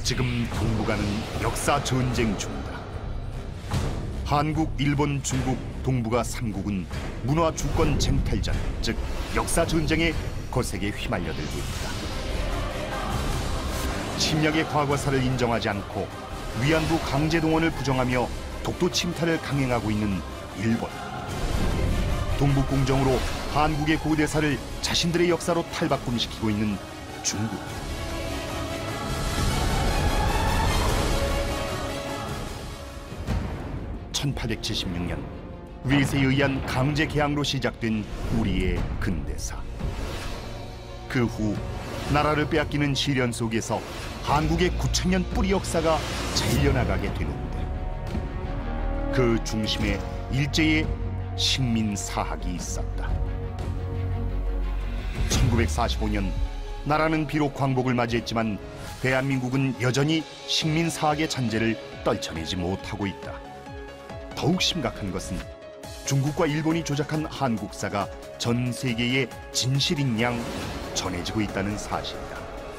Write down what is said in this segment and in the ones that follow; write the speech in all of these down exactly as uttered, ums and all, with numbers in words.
지금 동북아는 역사 전쟁 중이다. 한국, 일본, 중국, 동북아 삼국은 문화 주권 쟁탈전, 즉 역사 전쟁에 거세게 휘말려들고 있다. 침략의 과거사를 인정하지 않고 위안부 강제 동원을 부정하며 독도 침탈을 강행하고 있는 일본. 동북공정으로 한국의 고대사를 자신들의 역사로 탈바꿈시키고 있는 중국. 천팔백칠십육 년 외세에 의한 강제 개항로 시작된 우리의 근대사. 그 후 나라를 빼앗기는 시련 속에서 한국의 구천 년 뿌리 역사가 잘려나가게 되는데, 그 중심에 일제의 식민사학이 있었다. 천구백사십오 년 나라는 비록 광복을 맞이했지만 대한민국은 여전히 식민사학의 잔재를 떨쳐내지 못하고 있다. 더욱 심각한 것은 중국과 일본이 조작한 한국사가 전 세계에 진실인 양 전해지고 있다는 사실이다.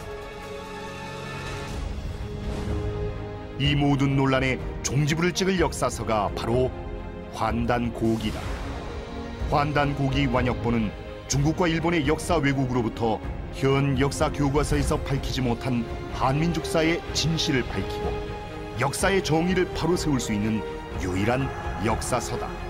이 모든 논란의 종지부를 찍을 역사서가 바로 환단고기다. 환단고기 완역본은 중국과 일본의 역사 왜곡으로부터 현 역사 교과서에서 밝히지 못한 한민족사의 진실을 밝히고 역사의 정의를 바로 세울 수 있는 유일한 역사서다.